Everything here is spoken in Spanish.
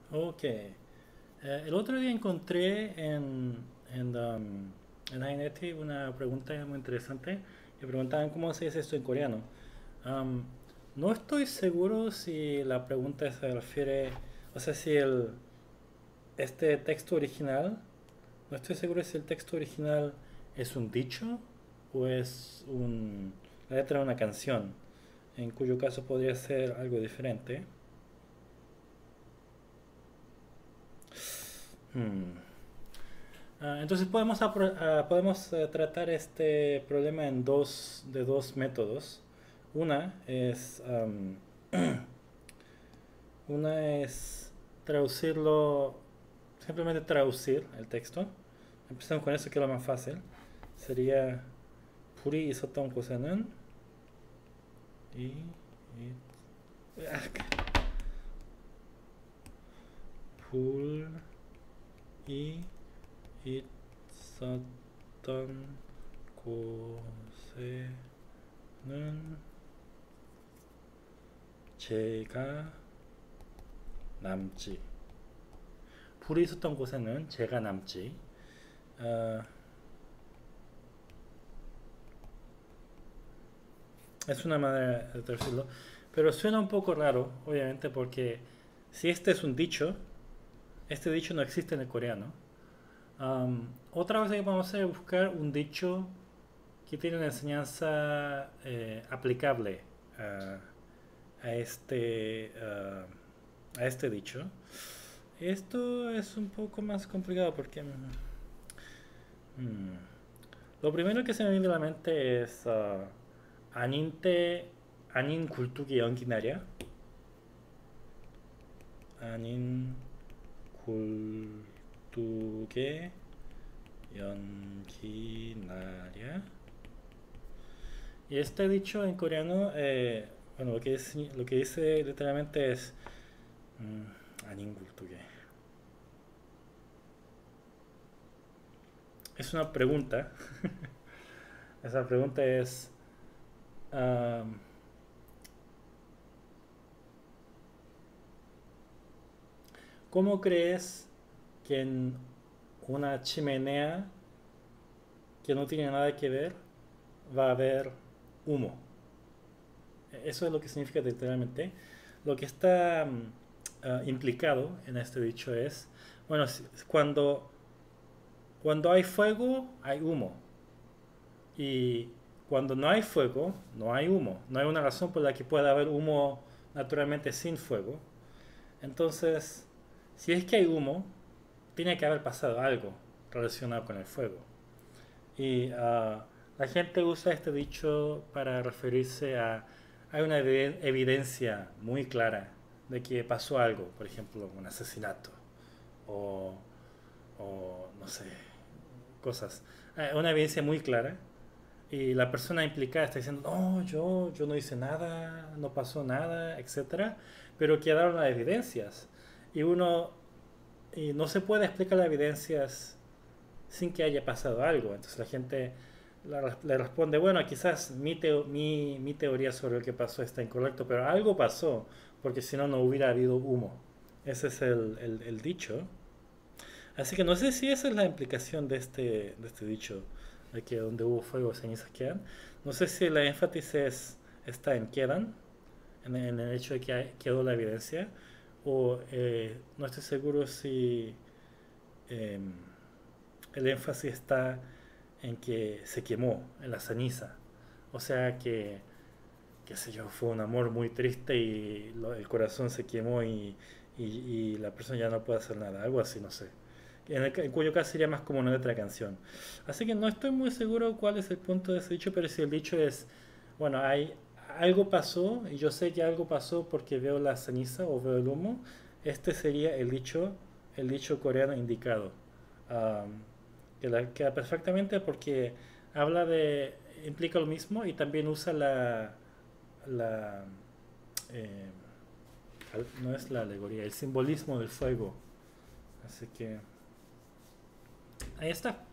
Ok. El otro día encontré en la Ineti una pregunta muy interesante. Me preguntaban cómo se dice esto en coreano. Am, no estoy seguro si la pregunta se refiere, o sea, si este texto original, no estoy seguro si el texto original es un dicho o es la letra de una canción, en cuyo caso podría ser algo diferente. Hmm. Entonces podemos tratar este problema de dos métodos. Una es, una es traducirlo, simplemente traducir el texto. Empezamos con eso que es lo más fácil. Sería 불이 있었던 곳에는 이, 이 불이 있었던 곳에는 제가 남지. 불이 있었던 곳에는 제가 남지. Uh, es una manera de traducirlo, pero suena un poco raro, obviamente, porque si este es un dicho, este dicho no existe en el coreano. Otra cosa que podemos hacer es buscar un dicho que tiene una enseñanza aplicable a, a este dicho. Esto es un poco más complicado porque mm, lo primero que se me viene a la mente es 아닌데 아닌 굴뚝이 연기 나랴. 아닌 굴뚝에 연기 나랴. Y este dicho en coreano, bueno, lo que dice literalmente es 아닌 굴뚝에. Es una pregunta. Esa pregunta es um, ¿cómo crees que en una chimenea que no tiene nada que ver va a haber humo? Eso es lo que significa literalmente. Lo que está implicado en este dicho es, bueno, cuando hay fuego, hay humo. Y cuando no hay fuego, no hay humo. No hay una razón por la que pueda haber humo naturalmente sin fuego. Entonces, si es que hay humo, tiene que haber pasado algo relacionado con el fuego. Y la gente usa este dicho para referirse a... Hay una evidencia muy clara de que pasó algo, por ejemplo, un asesinato o, o no sé, cosas. Hay una evidencia muy clara y la persona implicada está diciendo, no, yo no hice nada, no pasó nada, etcétera, pero quedaron las evidencias. Y uno, y no se puede explicar las evidencias sin que haya pasado algo. Entonces la gente le responde, bueno, quizás mi teoría sobre lo que pasó está incorrecto, pero algo pasó, porque si no, no hubiera habido humo. Ese es el dicho. Así que no sé si esa es la implicación de este dicho, de que donde hubo fuego, cenizas quedan. No sé si la énfasis está en quedan, en el hecho de que quedó la evidencia, o no estoy seguro si eh, el énfasis está en que se quemó en la ceniza. O sea que, qué sé yo, fue un amor muy triste y el corazón se quemó y la persona ya no puede hacer nada, algo así, no sé. En cuyo caso sería más como una letra de canción. Así que no estoy muy seguro cuál es el punto de ese dicho, pero si el dicho es, bueno, algo pasó y yo sé que algo pasó porque veo la ceniza o veo el humo, este sería el dicho coreano indicado. Um, que la queda perfectamente porque habla de, implica lo mismo y también usa la eh, no es la alegoría, el simbolismo del fuego. Así que ahí está.